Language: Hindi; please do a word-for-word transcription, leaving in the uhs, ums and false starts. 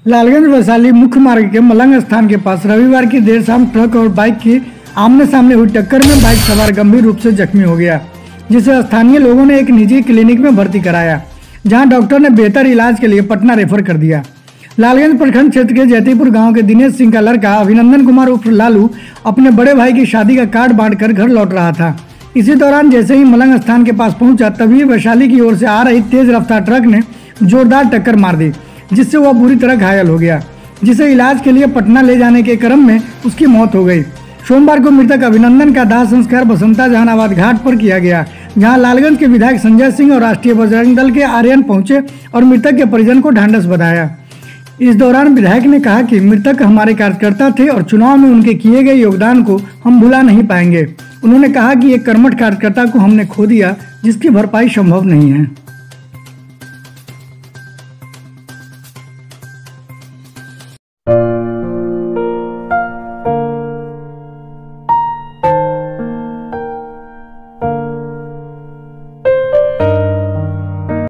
लालगंज वैशाली मुख्य मार्ग के मलंग स्थान के पास रविवार की देर शाम ट्रक और बाइक की आमने सामने हुई टक्कर में बाइक सवार गंभीर रूप से जख्मी हो गया, जिसे स्थानीय लोगों ने एक निजी क्लिनिक में भर्ती कराया, जहां डॉक्टर ने बेहतर इलाज के लिए पटना रेफर कर दिया। लालगंज प्रखंड क्षेत्र के जैतीपुर गांव के दिनेश सिंह का लड़का अभिनंदन कुमार उर्फ लालू अपने बड़े भाई की शादी का कार्ड बांटकर घर लौट रहा था। इसी दौरान जैसे ही मलंग स्थान के पास पहुंचा, तभी वैशाली की ओर से आ रही तेज रफ्तार ट्रक ने जोरदार टक्कर मार दी, जिससे वह बुरी तरह घायल हो गया, जिसे इलाज के लिए पटना ले जाने के क्रम में उसकी मौत हो गई। सोमवार को मृतक अभिनंदन का दाह संस्कार बसंता जहानाबाद घाट पर किया गया, जहां लालगंज के विधायक संजय सिंह और राष्ट्रीय बजरंग दल के आर्यन पहुंचे और मृतक के परिजन को ढांढस बधाया। इस दौरान विधायक ने कहा कि मृतक हमारे कार्यकर्ता थे और चुनाव में उनके किए गए योगदान को हम भुला नहीं पाएंगे। उन्होंने कहा कि एक कर्मठ कार्यकर्ता को हमने खो दिया, जिसकी भरपाई संभव नहीं है।